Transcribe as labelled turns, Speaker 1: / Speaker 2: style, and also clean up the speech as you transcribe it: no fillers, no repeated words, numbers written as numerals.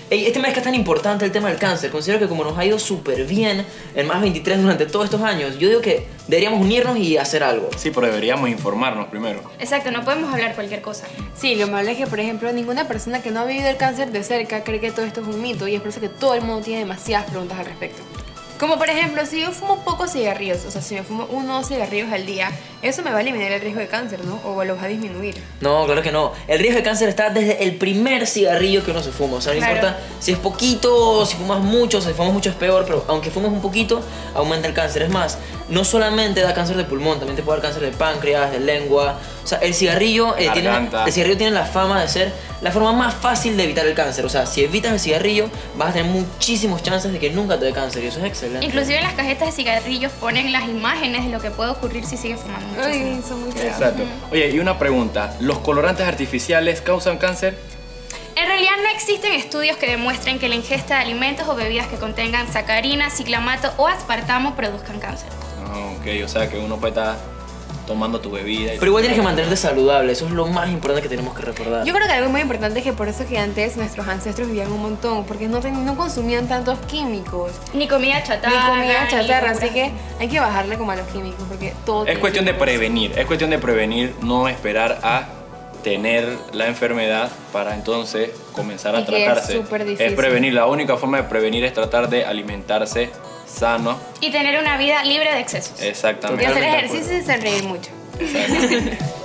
Speaker 1: Ey, este mes que es tan importante el tema del cáncer, considero que como nos ha ido súper bien en Más 23 durante todos estos años, yo digo que deberíamos unirnos y hacer algo.
Speaker 2: Sí, pero deberíamos informarnos primero.
Speaker 3: Exacto, no podemos hablar cualquier cosa.
Speaker 4: Sí, lo malo es que, por ejemplo, ninguna persona que no ha vivido el cáncer de cerca cree que todo esto es un mito y es por eso que todo el mundo tiene demasiadas preguntas al respecto. Como por ejemplo, si yo fumo pocos cigarrillos, o sea, si me fumo 1 o 2 cigarrillos al día, eso me va a eliminar el riesgo de cáncer, ¿no? O lo va a disminuir.
Speaker 1: No, claro que no. El riesgo de cáncer está desde el primer cigarrillo que uno se fuma. O sea, no
Speaker 3: Claro.
Speaker 1: importa si es poquito, si fumas mucho, si fumas mucho es peor, pero aunque fumes un poquito, aumenta el cáncer. Es más, no solamente da cáncer de pulmón, también te puede dar cáncer de páncreas, de lengua. O sea, el cigarrillo tiene la fama de ser la forma más fácil de evitar el cáncer. O sea, si evitas el cigarrillo, vas a tener muchísimos chances de que nunca te dé cáncer y eso es excelente.
Speaker 3: Inclusive en las cajetas de cigarrillos ponen las imágenes de lo que puede ocurrir si sigues fumando muchísimo.
Speaker 4: Ay, son muy feos.
Speaker 2: Exacto. Oye, y una pregunta. ¿Los colorantes artificiales causan cáncer?
Speaker 3: En realidad no existen estudios que demuestren que la ingesta de alimentos o bebidas que contengan sacarina, ciclamato o aspartamo produzcan cáncer.
Speaker 2: Ah, ok, o sea que uno puede estar tomando tu bebida.
Speaker 1: Pero igual tienes que mantenerte saludable, eso es lo más importante que tenemos que recordar.
Speaker 4: Yo creo que algo muy importante es que por eso que antes nuestros ancestros vivían un montón, porque no consumían tantos químicos,
Speaker 3: Ni comida chatarra.
Speaker 4: ni comida chatarra,
Speaker 3: ni
Speaker 4: así que hay que bajarle como a los químicos, porque todo
Speaker 2: Es
Speaker 4: tiene
Speaker 2: cuestión de
Speaker 4: químicos.
Speaker 2: prevenir, no esperar a tener la enfermedad para entonces comenzar a
Speaker 4: Y que es
Speaker 2: tratarse.
Speaker 4: súper difícil.
Speaker 2: Es prevenir, la única forma de prevenir es tratar de alimentarse sano.
Speaker 3: Y tener una vida libre de excesos.
Speaker 2: Exactamente.
Speaker 4: Y hacer
Speaker 1: Totalmente de
Speaker 4: ejercicio y sonreír mucho.
Speaker 2: Exacto.